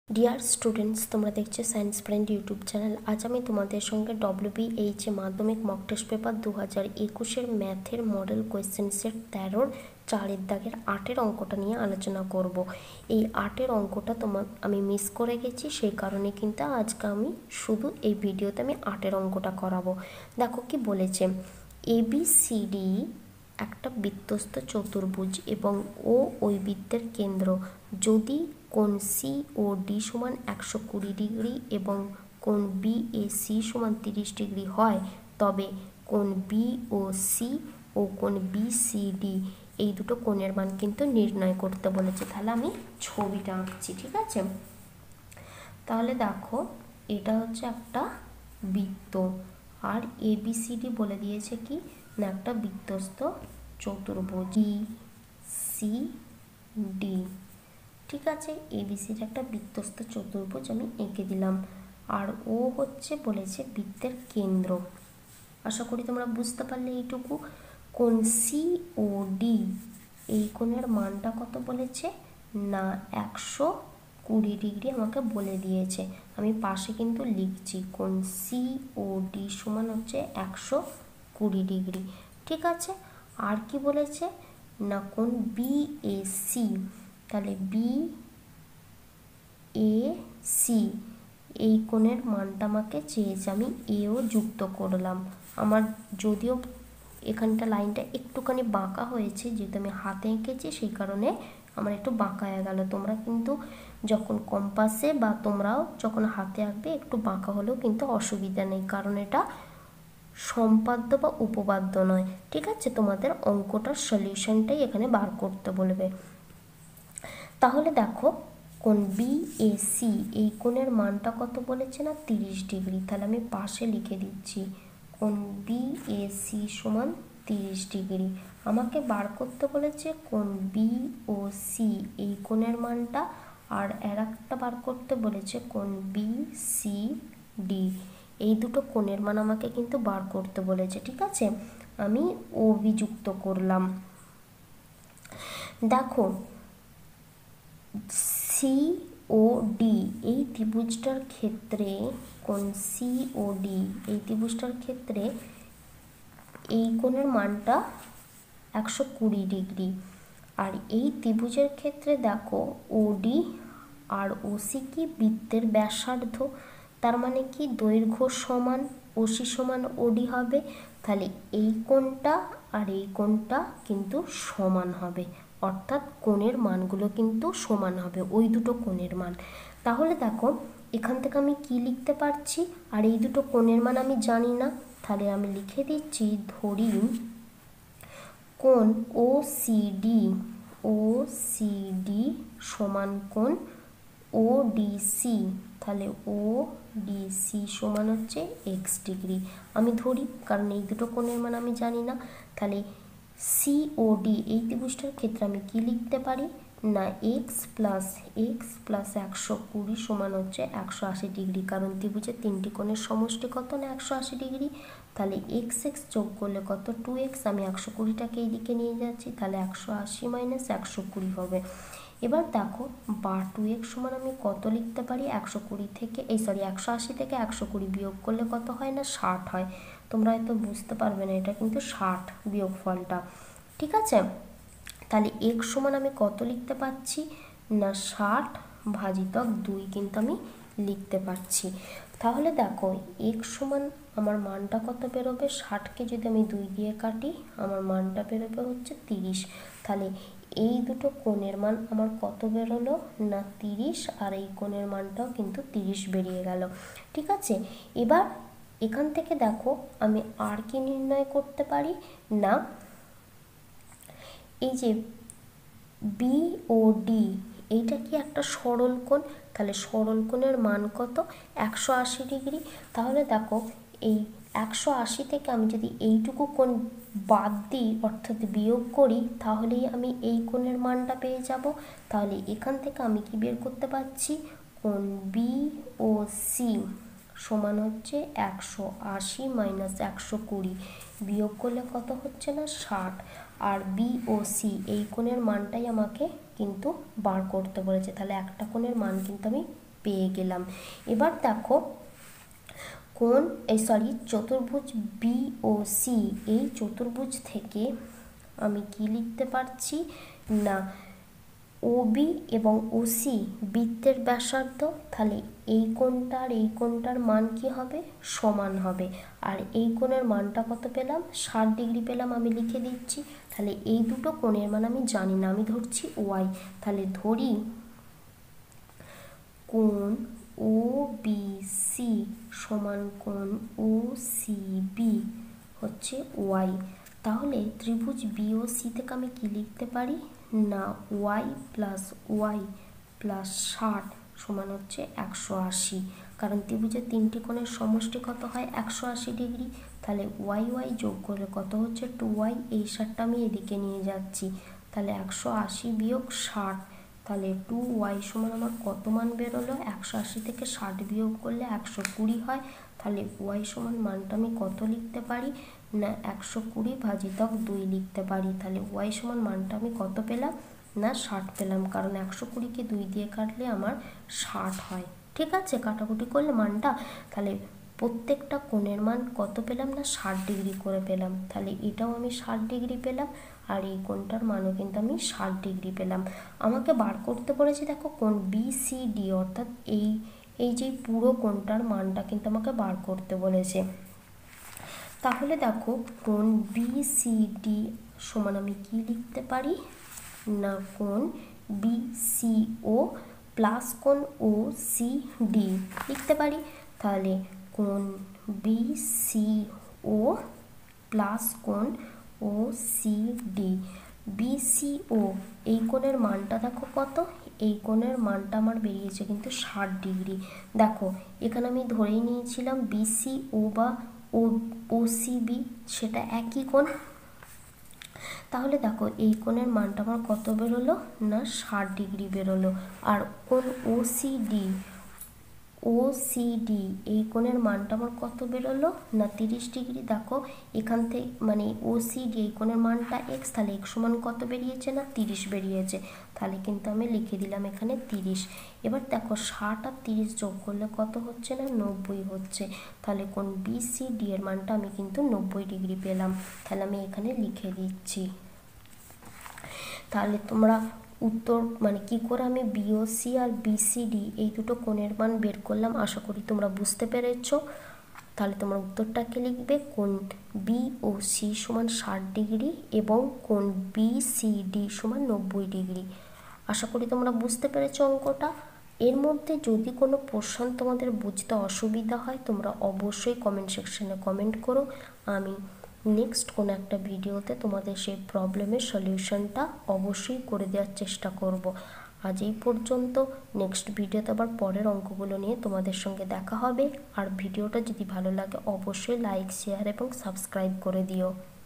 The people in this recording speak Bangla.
ডিয়ার স্টুডেন্টস, তোমরা দেখছো সায়েন্স ফ্রেন্ড ইউটিউব চ্যানেল। আজ আমি তোমাদের সঙ্গে WBH মাধ্যমিক মক টেস্ট পেপার 2021-এর ম্যাথের মডেল কোয়েশ্চেন সেট 13-র 4-এর দাগের 8-এর অঙ্কটা নিয়ে আলোচনা করব। এই 8-এর অঙ্কটা আমি মিস করে গেছি, সেই কারণে কিন্তু আজকে আমি শুধু এই ভিডিওতে আমি 8-এর অঙ্কটা করাবো। দেখো কি বলেছে, ABCD একটা বৃত্তস্থ চতুর্ভুজ এবং ওই বৃত্তের কেন্দ্র যদি কোণ COD সমান 120 ডিগ্রি এবং কোণ BAC সমান 30 ডিগ্রি হয়, তবে কোণ BOC ও কোণ BCD এই দুটো কোণের মান কিন্তু নির্ণয় করতে বলেছে। তাহলে আমি ছবিটা আঁকছি, ঠিক আছে? তাহলে দেখো, এটা হচ্ছে একটা বৃত্ত আর ABCD বলে দিয়েছে কি না, একটা বৃত্তস্থ চতুর্ভুজ BCD, ঠিক আছে? ABCD একটা বৃত্তস্থ চতুর্ভুজ আমি এঁকে দিলাম। আর ও হচ্ছে বলেছে বৃত্তের কেন্দ্র। আশা করি তোমরা বুঝতে পারলে এইটুকু। কোণ COD এই কোণের মানটা কত বলেছে না 120 ডিগ্রি আমাকে বলে দিয়েছে। আমি পাশে কিন্তু লিখছি কোণ COD সমান হচ্ছে 120 ডিগ্রি, ঠিক আছে? আর কি বলেছে না কোণ BAC, তাহলে BAC এই কোণের মানটা আমাকে চেয়েছে, আমি এও যুক্ত করলাম। আমার যদিও এখানটা লাইনটা একটুখানি বাঁকা হয়েছে, যেহেতু আমি হাতে এঁকেছি সেই কারণে আমার একটু বাঁকা হয়ে গেল। তোমরা কিন্তু যখন কম্পাসে বা তোমরাও যখন হাতে আঁকবে একটু বাঁকা হলেও কিন্তু অসুবিধা নেই, কারণ এটা সম্পাদ্য বা উপপাদ্য নয়, ঠিক আছে? তোমাদের অঙ্কটার সলিউশনটাই এখানে বার করতে বলবে। তাহলে দেখো, কোণ BAC এই কোণের মানটা কত বলেছে না 30 ডিগ্রি। তাহলে আমি পাশে লিখে দিচ্ছি কোণ BAC সমান 30 ডিগ্রি। আমাকে বার করতে বলেছে কোণ BOC এই কোণের মানটা, আর একটা বার করতে বলেছে কোণ BCD এই দুটো কোণের মান আমাকে কিন্তু বার করতে বলেছে, ঠিক আছে? আমি OB যুক্ত করলাম। দেখো, COD এই ত্রিভুজটার ক্ষেত্রে কোণ COD এই ত্রিভুজটার ক্ষেত্রে এই কোণের মানটা 120 ডিগ্রি। আর এই ত্রিভুজের ক্ষেত্রে দেখো OD আর OC কি বৃত্তের ব্যাসার্ধ, তার মানে কি দৈর্ঘ্য সমান OC সমান OD হবে। তাহলে এই কোণটা আর এই কোণটা কিন্তু সমান হবে, অর্থাৎ কোণের মানগুলো কিন্তু সমান হবে, ওই দুটো কোণের মান। তাহলে দেখো, এখান থেকে আমি কি লিখতে পারছি, আর এই দুটো কোণের মান আমি জানি না, তাহলে আমি লিখে দিচ্ছি, ধরি কোণ OCD সমান কোণ ODC, তাহলে ODC সমান হচ্ছে x ডিগ্রি। আমি ধরি, কারণ এই দুটো কোণের মান আমি জানি না। তাহলে COD এই ত্রিভুজটার ক্ষেত্রে আমি কি লিখতে পারি না x প্লাস 120 সমান হচ্ছে 180 ডিগ্রি, কারণ ত্রিভুজের তিনটি কোণের সমষ্টি কত না 180 ডিগ্রি। তাহলে x যোগ করলে কত 2x, আমি 120টাকে এইদিকে নিয়ে যাচ্ছি, তাহলে 180 মাইনাস 120 হবে। এবার দেখো, বা 2x সমান আমি কত লিখতে পারি, 180 থেকে 120 বিয়োগ করলে কত হয় না 60 হয়। তোমরা হয়তো বুঝতে পারবে না, এটা কিন্তু 60 বিয়োগফলটা, ঠিক আছে? তাহলে x সমান আমি কত লিখতে পাচ্ছি না 60 ভাজিতক 2 কিন্তু আমি লিখতে পারছি। তাহলে দেখো, x সমান আমার মানটা কত বেরোবে, 60কে যদি আমি 2 দিয়ে কাটি আমার মানটা বেরোবে হচ্ছে 30। তাহলে এই দুটো কোণের মান আমার কত বেরোলো না 30, আর এই কোণের মানটাও কিন্তু 30 বেরিয়ে গেল, ঠিক আছে? এবার এখান থেকে দেখো, আমি আর কি নির্ণয় করতে পারি না, এই যে BOD এইটা কি একটা সরল কোণ, তাহলে সরল কোণের মান কত 180 ডিগ্রি। তাহলে দেখো, এই 180 থেকে আমি যদি এইটুকু কোণ বাদ দিই, অর্থাৎ বিয়োগ করি, তাহলেই আমি এই কোণের মানটা পেয়ে যাব। তাহলে এখান থেকে আমি কি বের করতে পারছি, কোণ BOC সমান হচ্ছে 180 মাইনাস 120 বিয়োগ করলে কত হচ্ছে না 60, আর BOC এই কোণের মানটাই আমাকে কিন্তু বার করতে বলেছে। তাহলে একটা কোণের মান কিন্তু আমি পেয়ে গেলাম। এবার দেখো কোণ চতুর্ভুজ বিওসি, এই চতুর্ভুজ থেকে আমি কি লিখতে পারছি না ওবি এবং ওসি বৃত্তের ব্যাসার্ধ, তাহলে এই কোণটার মান কি হবে, সমান হবে। আর এই কোণের মানটা কত পেলাম, 60 ডিগ্রি পেলাম, আমি লিখে দিচ্ছি। তাহলে এই দুটো কোণের মান আমি জানি না, আমি ধরছি ওয়াই। তাহলে ধরি কোণ ওবিসি সমান কোণ ওসিবি হচ্ছে ওয়াই। তাহলে ত্রিভুজ বিওসি থেকে আমি কি লিখতে পারি না ওয়াই প্লাস 60 সমান হচ্ছে 180, কারণ ত্রিভুজের তিনটি কোণের সমষ্টি কত হয় 180 ডিগ্রি। তাহলে ওয়াই যোগ করলে কত হচ্ছে 2y, এই 60টা আমি এদিকে নিয়ে যাচ্ছি, তাহলে 180 বিয়োগ 60, তাহলে 2y সমান আমার কত মান বেরোলো, 180 থেকে 60 বিয়োগ করলে 120 হয়। তাহলে y সমান মানটা আমি কত লিখতে পারি না 120 ভাজিতক 2 লিখতে পারি। তাহলে y সমান মানটা আমি কত পেলাম না 60 পেলাম, কারণ 120কে 2 দিয়ে কাটলে আমার 60 হয়। ঠিক আছে, কাটাকুটি করলে মানটা, তাহলে প্রত্যেকটা কোণের মান কত পেলাম না 60 ডিগ্রি করে পেলাম। তাহলে এটাও আমি 60 ডিগ্রি পেলাম, আর এই কোণটার মানও কিন্তু আমি 60 ডিগ্রি পেলাম। আমাকে বার করতে বলেছে দেখো কোণ বিসিডি, অর্থাৎ এই যে পুরো কোণটার মানটা কিন্তু আমাকে বার করতে বলেছে। তাহলে দেখো কোণ বিসিডি সমান আমি কি লিখতে পারি না কোণ বিসিও প্লাস কোণ ওসিডি লিখতে পারি। তাহলে কোণ বিসিও প্লাস কোণ ওসিডি, বিসিও এই কোণের মানটা দেখো কত, এই কোণের মানটা আমার বেরিয়েছে কিন্তু 60 ডিগ্রি। দেখো এখানে আমি ধরেই নিয়েছিলাম বিসিও বা ওসিবি সেটা একই কোণ। তাহলে দেখো এই কোণের মানটা আমার কত বেরোলো না 60 ডিগ্রি বেরোলো। আর কোণ ওসিডি এই কোণের মানটা আমার কত বেরোলো না 30 ডিগ্রি। দেখো এখান থেকে মানে ওসিডি এই কোণের মানটা এক্স, তাহলে এক্স সমান কত বেরিয়েছে না 30 বেরিয়েছে, তাহলে কিন্তু আমি লিখে দিলাম এখানে 30। এবার দেখো 60 আর 30 যোগ করলে কত হচ্ছে না 90 হচ্ছে, তাহলে কোণ বিসিডি এর মানটা আমি কিন্তু 90 ডিগ্রি পেলাম। তাহলে আমি এখানে লিখে দিচ্ছি। তাহলে তোমরা উত্তর মানে কি করে আমি বিওসি আর বিসিডি এই দুটো কোণের মান বের করলাম, আশা করি তোমরা বুঝতে পেরেছ। তাহলে তোমরা উত্তরটাকে লিখবে কোণ বিওসি সমান 60 ডিগ্রি এবং কোণ বিসিডি সমান 90 ডিগ্রি। আশা করি তোমরা বুঝতে পেরেছ অঙ্কটা। এর মধ্যে যদি কোনো প্রশ্ন তোমাদের বুঝতে অসুবিধা হয় তোমরা অবশ্যই কমেন্ট সেকশনে কমেন্ট করো, আমি নেক্সট কোনো একটা ভিডিওতে তোমাদের সেই প্রবলেমের সলিউশনটা অবশ্যই করে দেওয়ার চেষ্টা করব। আজ এই পর্যন্ত, নেক্সট ভিডিওতে আবার পরের অঙ্কগুলো নিয়ে তোমাদের সঙ্গে দেখা হবে। আর ভিডিওটা যদি ভালো লাগে অবশ্যই লাইক, শেয়ার এবং সাবস্ক্রাইব করে দিও।